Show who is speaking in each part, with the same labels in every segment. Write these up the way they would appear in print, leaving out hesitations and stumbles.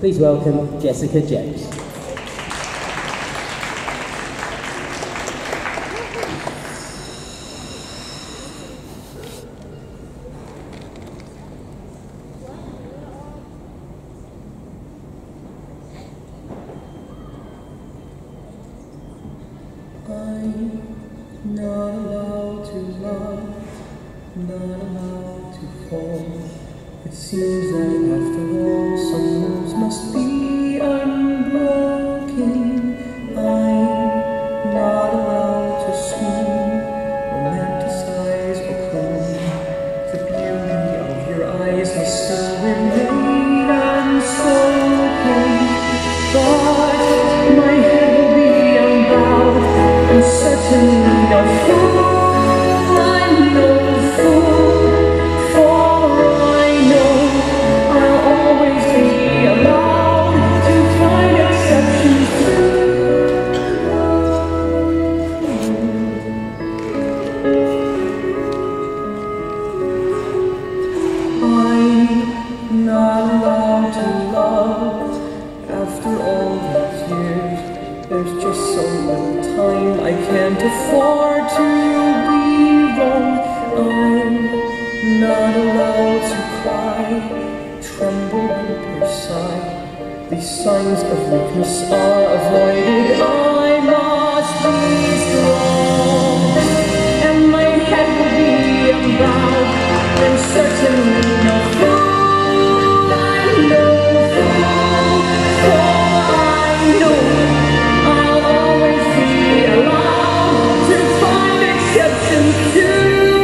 Speaker 1: Please welcome Jessica Jepps.
Speaker 2: I'm not allowed to love, not allowed to fall. It seems that after all, some rules must be unbroken. I'm not allowed to swoon, romanticize or croon. The beauty of your eyes must still remain unspoken. But my head will be unbowed, and certainly no fool. I'm no fool, for I know I'll always be allowed to find exceptions too. I'm not allowed to love after all these years. There's just so little time, I can't afford to be wrong. I'm not allowed to cry, tremble, weep or sigh. These signs of weakness are avoided. I must be strong, and my head will be unbowed, and certainly no fool. I'm no fool, for I know I'll always be allowed to find exceptions too.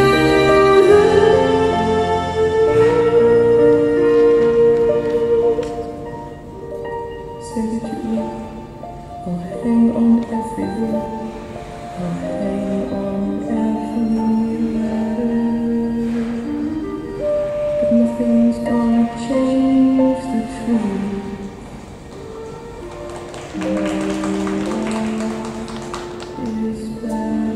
Speaker 2: Say that you will. I'll hang on every word. I'll hang on every letter. But nothing's gonna change the truth. My love is bad.